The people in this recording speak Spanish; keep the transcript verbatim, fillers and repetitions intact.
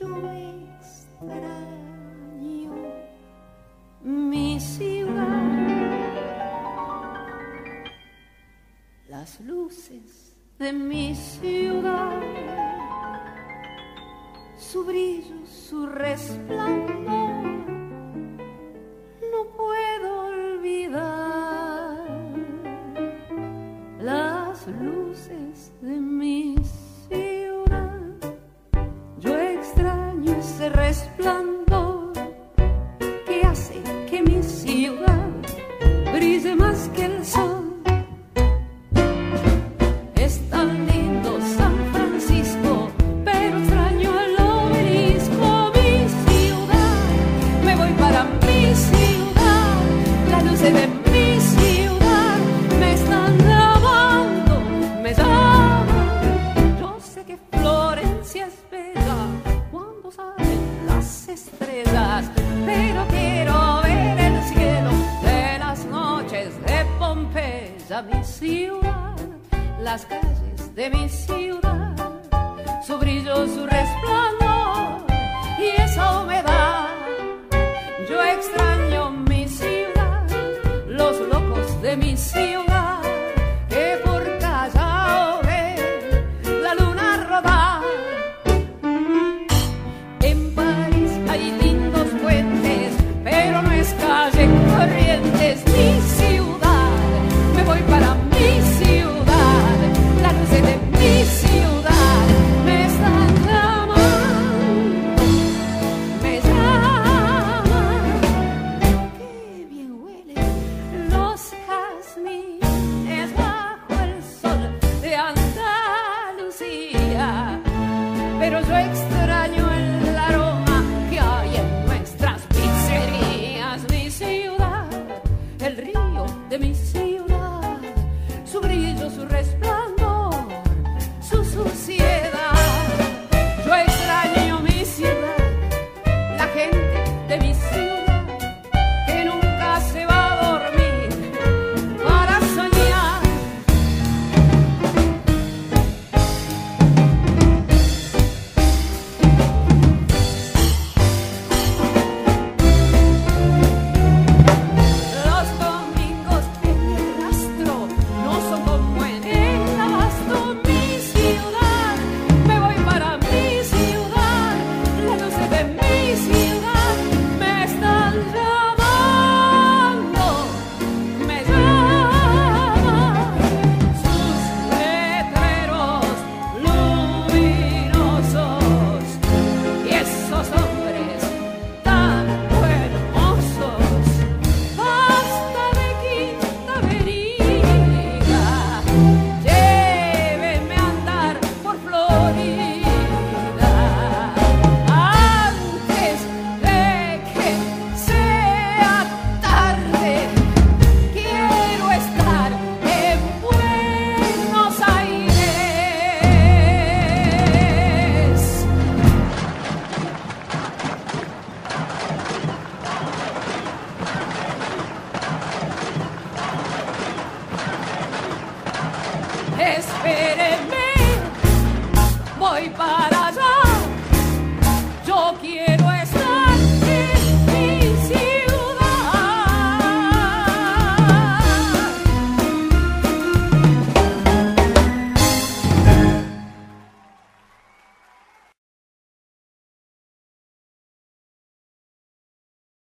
yo extraño mi ciudad, las luces de mi ciudad, su brillo, su resplandor, no puedo olvidar las luces de mi ciudad. Yo extraño ese resplandor que hace que mi ciudad brille más que el sol. Es tan lindo San Francisco, pero extraño el obelisco. Mi ciudad, me voy para mi ciudad, las luces de mi ciudad me están llamando, me llaman. Yo sé que Florencia es bella cuando salen las estrellas, pero quiero ver el cielo de las noches de Pompeya. Mi ciudad, las calles de mi ciudad, su brillo, su resplandor,